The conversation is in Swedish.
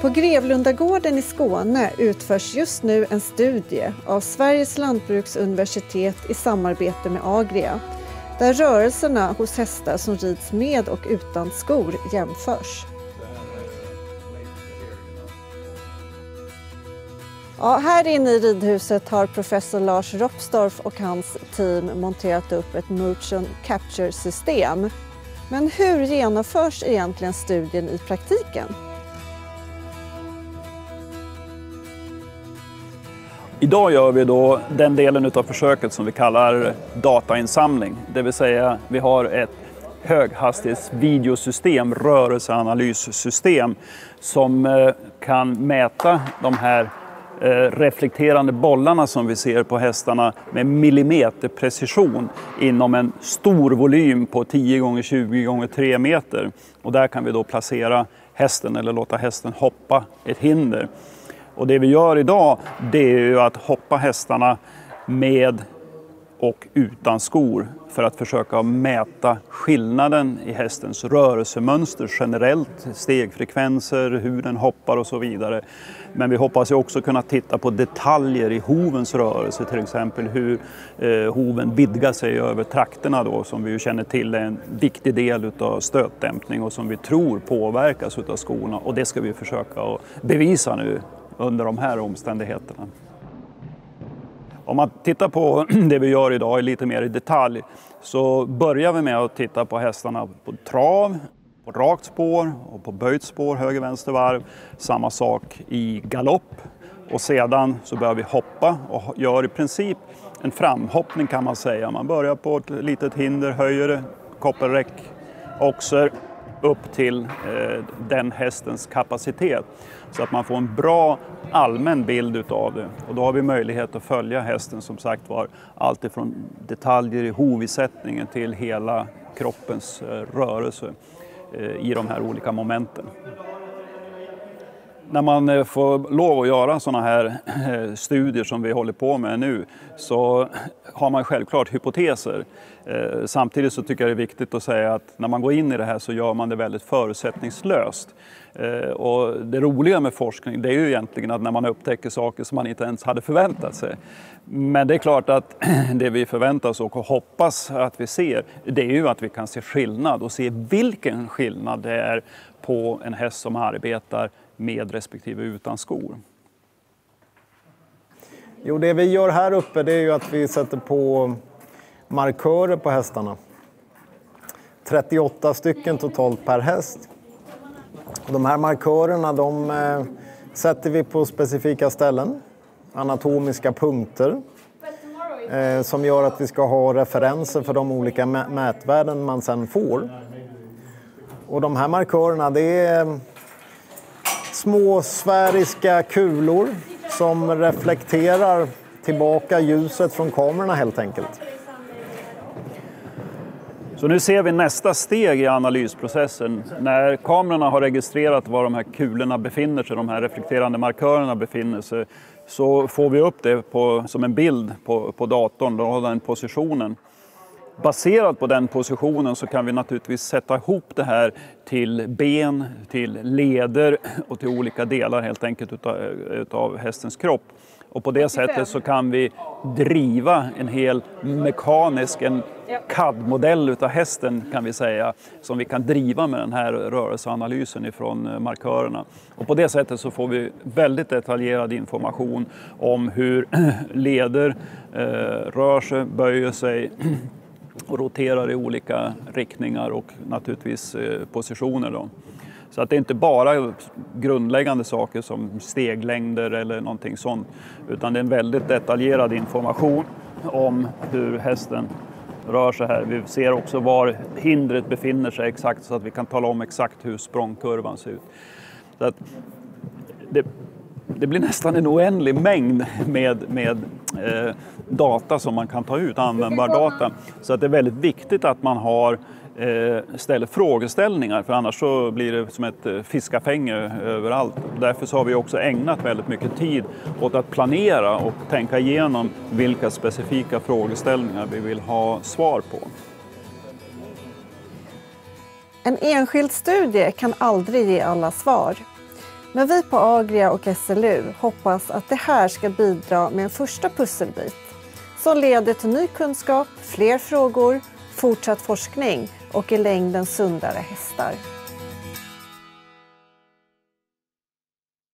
På Grevlundagården i Skåne utförs just nu en studie av Sveriges lantbruksuniversitet i samarbete med Agria, där rörelserna hos hästar som rids med och utan skor jämförs. Ja, här inne i ridhuset har professor Lars Roepstorff och hans team monterat upp ett motion capture-system. Men hur genomförs egentligen studien i praktiken? Idag gör vi då den delen av försöket som vi kallar datainsamling. Det vill säga vi har ett höghastighetsvideosystem, rörelseanalyssystem, som kan mäta de här reflekterande bollarna som vi ser på hästarna med millimeterprecision inom en stor volym på 10 x 20 x 3 meter. Och där kan vi då placera hästen eller låta hästen hoppa ett hinder. Och det vi gör idag, det är ju att hoppa hästarna med och utan skor för att försöka mäta skillnaden i hästens rörelsemönster generellt, stegfrekvenser, hur den hoppar och så vidare. Men vi hoppas ju också kunna titta på detaljer i hovens rörelse, till exempel hur hoven vidgar sig över trakterna då, som vi ju känner till är en viktig del av stötdämpning och som vi tror påverkas av skorna. Och det ska vi försöka att bevisa nu under de här omständigheterna. Om man tittar på det vi gör idag lite mer i detalj så börjar vi med att titta på hästarna på trav, på rakt spår och på böjt spår, höger vänster varv. Samma sak i galopp och sedan så börjar vi hoppa och gör i princip en framhoppning kan man säga. Man börjar på ett litet hinder, höjer det, koppelräck, oxer upp till den hästens kapacitet. Så att man får en bra allmän bild utav det. Och då har vi möjlighet att följa hästen som sagt var allt ifrån detaljer i hovisättningen till hela kroppens rörelse i de här olika momenten. När man får lov att göra sådana här studier som vi håller på med nu så har man självklart hypoteser. Samtidigt så tycker jag det är viktigt att säga att när man går in i det här så gör man det väldigt förutsättningslöst. Och det roliga med forskning det är ju egentligen att när man upptäcker saker som man inte ens hade förväntat sig. Men det är klart att det vi förväntar oss och hoppas att vi ser det är ju att vi kan se skillnad och se vilken skillnad det är på en häst som arbetar med respektive utan skor. Jo, det vi gör här uppe det är ju att vi sätter på markörer på hästarna. 38 stycken totalt per häst. Och de här markörerna de sätter vi på specifika ställen, anatomiska punkter som gör att vi ska ha referenser för de olika mätvärden man sedan får. Och de här markörerna det är små sfäriska kulor som reflekterar tillbaka ljuset från kamerorna helt enkelt. Så nu ser vi nästa steg i analysprocessen. När kamerorna har registrerat var de här kulorna befinner sig, de här reflekterande markörerna befinner sig, så får vi upp det som en bild på datorn, då har den positionen. Baserat på den positionen så kan vi naturligtvis sätta ihop det här till ben, till leder och till olika delar helt enkelt utav hästens kropp. Och på det sättet så kan vi driva en hel mekanisk, en CAD-modell utav hästen kan vi säga, som vi kan driva med den här rörelseanalysen ifrån markörerna. Och på det sättet så får vi väldigt detaljerad information om hur leder rör sig, böjer sig och roterar i olika riktningar och naturligtvis positioner då. Så att det är inte bara grundläggande saker som steglängder eller någonting sånt, utan det är en väldigt detaljerad information om hur hästen rör sig här. Vi ser också var hindret befinner sig exakt så att vi kan tala om exakt hur språngkurvan ser ut. Så att det blir nästan en oändlig mängd med data som man kan ta ut, användbar data. Så att det är väldigt viktigt att man ställer frågeställningar, för annars så blir det som ett fiskafänge överallt. Därför så har vi också ägnat väldigt mycket tid åt att planera och tänka igenom vilka specifika frågeställningar vi vill ha svar på. En enskild studie kan aldrig ge alla svar. Men vi på Agria och SLU hoppas att det här ska bidra med en första pusselbit som leder till ny kunskap, fler frågor, fortsatt forskning och i längden sundare hästar.